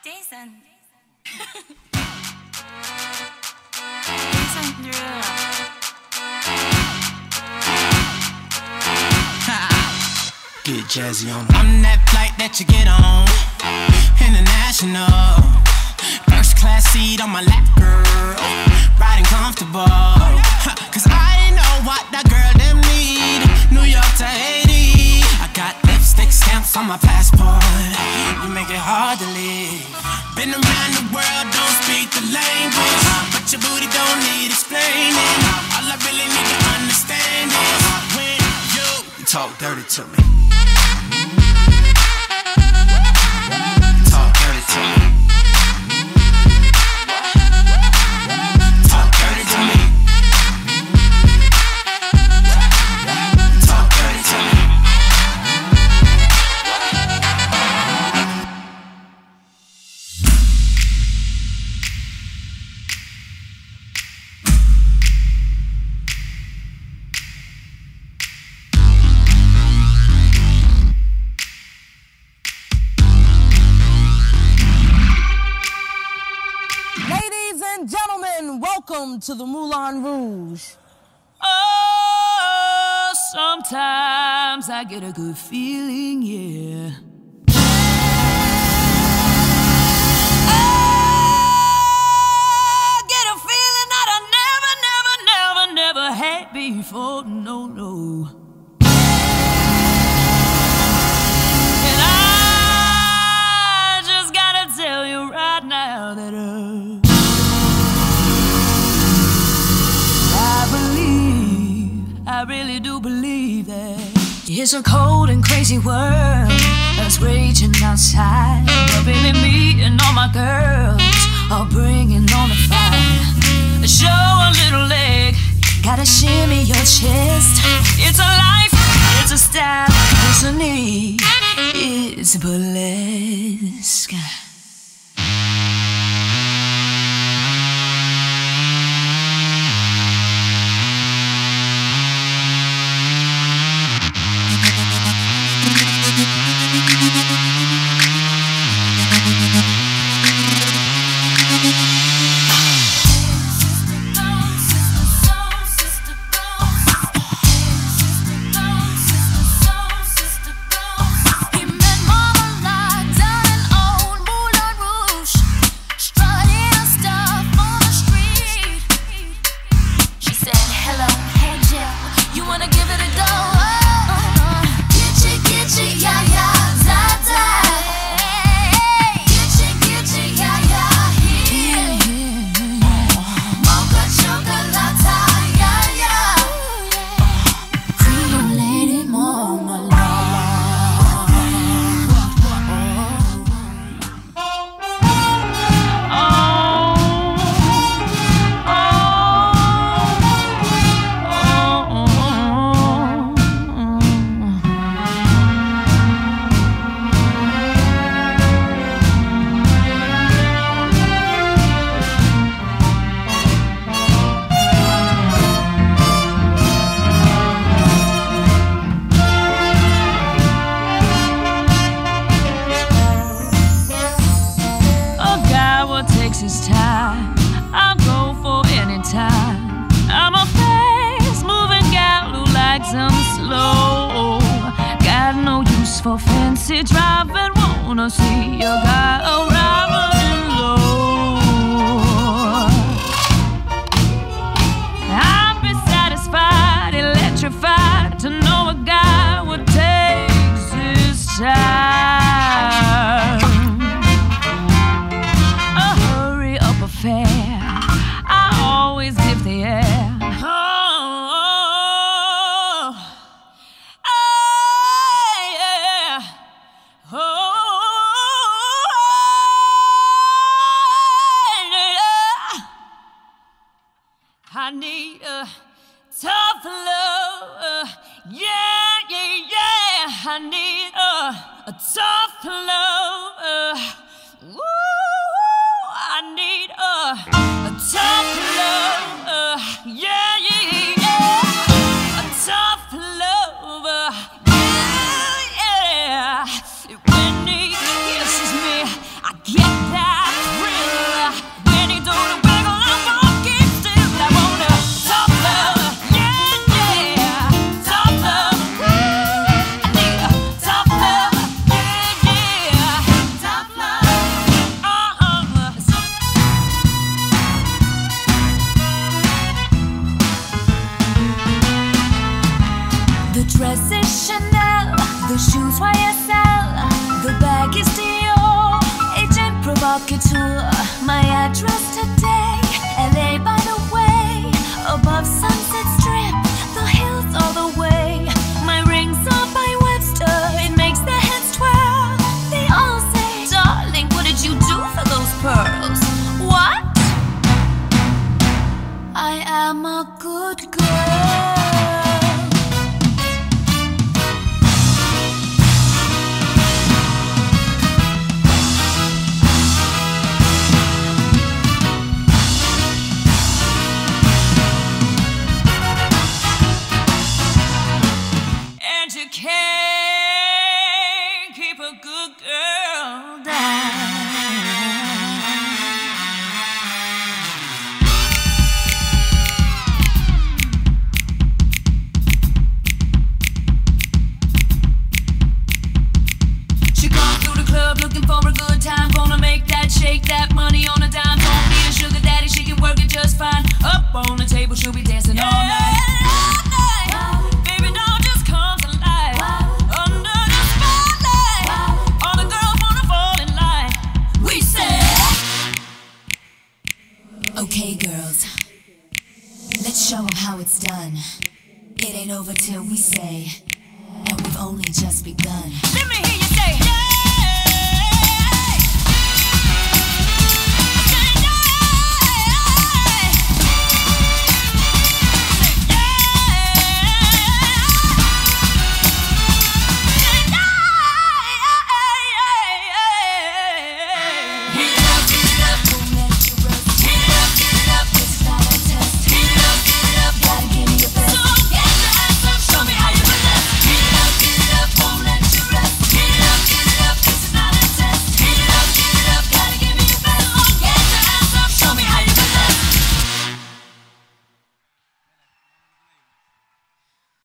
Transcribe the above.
Jason. Jason Derulo. Get jazzy on. I'm that flight that you get on, international. First class seat on my lap, girl, riding comfortable. Cause I know what that girl them need. New York to Haiti, I got lipstick stamps on my passport. You make it hard to leave. Been around the world, don't speak the language, but your booty don't need explaining. All I really need to understand is when you talk dirty to me. Talk dirty to me. Talk dirty to me. Talk dirty to me. Welcome to the Moulin Rouge. Oh, sometimes I get a good feeling, yeah. I get a feeling that I never had before, no. And I just gotta tell you right now that I really do believe that it's a cold and crazy world that's raging outside. But baby, me and all my girls are bringing on the fire. Show a little leg, gotta shimmy your chest. It's a life, it's a style, it's a need, it's burlesque. His time, I'll go for any time. I'm a fast-moving gal who likes them slow. Got no use for fancy driving, wanna see a guy arriving low. I'd be satisfied, electrified to know a guy would take his time. I always give the air. Yeah. Yeah. I need a tough love. Yeah. I need a tough love. I need a tough love, yeah, a tough love, yeah. When he kisses me, I get that. book a tour. My address today, LA by the way, above Sunset Strip, the hills all the way. My rings are by Webster, it makes their heads twirl. They all say, darling, what did you do for those pearls? What? I am a good girl. You can't keep a good girl down. She gone through the club looking for a good time. Gonna make that, shake that money on a dime. Don't need a sugar daddy, she can work it just fine. Up on the table, she'll be dancing all night. Okay, girls, let's show 'em how it's done. It ain't over till we say, and we've only just begun.